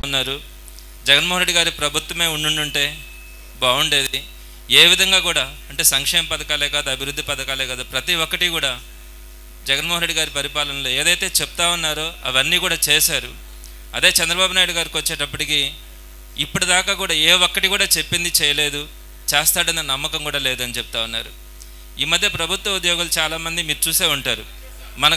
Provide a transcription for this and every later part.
ఉన్నారు. జగన్మోహన్ రెడ్డి గారి ప్రభుత్వమే ఉండుంటే బాగుండేది. ఏ విధంగా కూడా అంటే సంక్షేమ పథకాలే కాదు, అభివృద్ధి పథకాలే కాదు, ప్రతి ఒక్కటి కూడా జగన్మోహన్ రెడ్డి గారి పరిపాలనలో ఏదైతే చెప్తా ఉన్నారో అవన్నీ కూడా చేశారు. అదే చంద్రబాబు నాయుడు గారికి వచ్చేటప్పటికి ఇప్పటిదాకా కూడా ఏ ఒక్కటి కూడా చెప్పింది చేయలేదు, చేస్తాడన్న నమ్మకం కూడా లేదని చెప్తా ఉన్నారు. ఈ మధ్య ప్రభుత్వ ఉద్యోగులు చాలామంది మీరు చూసే ఉంటారు. మన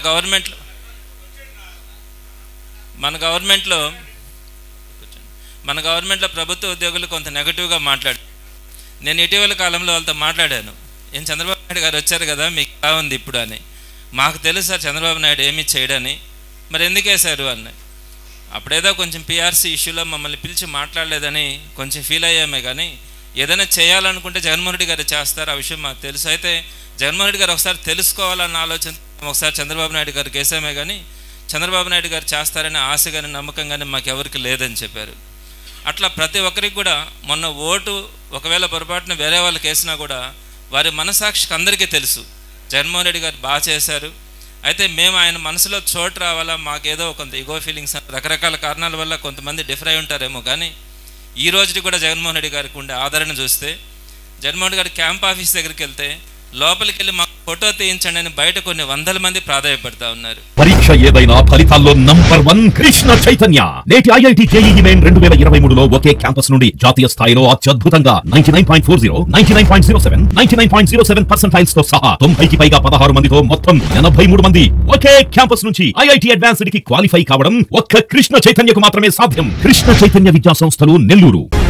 గవర్నమెంట్లో ప్రభుత్వ ఉద్యోగులు కొంత నెగటివ్గా మాట్లాడారు. నేను ఇటీవల కాలంలో వాళ్ళతో మాట్లాడాను. ఏం చంద్రబాబు నాయుడు గారు వచ్చారు కదా, మీకు ఎలా ఉంది ఇప్పుడు అని. మాకు తెలుసు సార్ చంద్రబాబు నాయుడు ఏమీ చేయడని, మరి ఎందుకు వేశారు అన్నాయి. అప్పుడేదో కొంచెం పిఆర్సీ ఇష్యూలో మమ్మల్ని పిలిచి మాట్లాడలేదని కొంచెం ఫీల్ అయ్యామే, కానీ ఏదైనా చేయాలనుకుంటే జగన్మోహన్ రెడ్డి గారు చేస్తారు, ఆ విషయం మాకు తెలుసు. అయితే జగన్మోహన్ రెడ్డి గారు ఒకసారి తెలుసుకోవాలన్న ఆలోచన ఒకసారి చంద్రబాబు నాయుడు గారికి వేసామే, కానీ చంద్రబాబు నాయుడు గారు చేస్తారనే ఆశ కానీ నమ్మకం కానీ మాకెవరికి లేదని చెప్పారు. అట్లా ప్రతి ఒక్కరికి కూడా మొన్న ఓటు ఒకవేళ పొరపాటున వేరే వాళ్ళకి వేసినా కూడా వారి మనసాక్షికి అందరికీ తెలుసు జగన్మోహన్ రెడ్డి గారు బాగా చేశారు. అయితే మేము ఆయన మనసులో చోటు రావాలా, మాకేదో కొంత ఈగో ఫీలింగ్స్ రకరకాల కారణాల వల్ల కొంతమంది డిఫర్ అయి ఉంటారేమో, కానీ ఈ రోజుకి కూడా జగన్మోహన్ రెడ్డి గారికి ఉండే ఆదరణ చూస్తే, జగన్మోహన్ రెడ్డి గారి క్యాంప్ ఆఫీస్ దగ్గరికి వెళ్తే లోపలికి వెళ్ళి మాకు ఫోటో తీయించండి అని బయట కొన్ని వందల మంది ప్రాధాయపడతా ఉన్నారు. పరీక్ష ఏదైనా ఫలితాల్లో నంబర్ 1 కృష్ణ చైతన్య. నేటి ఐఐటి జేఈఈ మెయిన్ 2023లో ఒకే క్యాంపస్ నుండి జాతీయ స్థాయిలో అత్యద్భుతంగా 99.40, 99.07, 99.07% తో సహా 90కి పైగా 16 మందితో మొత్తం 83 మంది ఒకే క్యాంపస్ నుంచి ఐఐటి అడ్వాన్స్డ్ కి క్వాలిఫై కావడం ఒక్క కృష్ణ చైతన్యకు మాత్రమే సాధ్యం. కృష్ణ చైతన్య విద్యా సంస్థలు, నెల్లూరు.